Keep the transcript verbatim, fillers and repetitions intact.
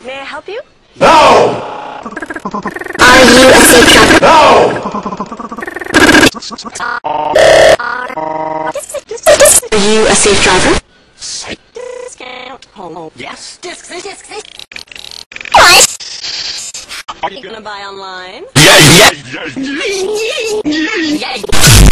May I help you? No! Are you a safe driver? No! Are you a safe driver? Discount. Oh, yes. Discs, discs, discs. What? Are you gonna buy online? Yeah, yeah, yeah, yeah. Yeah.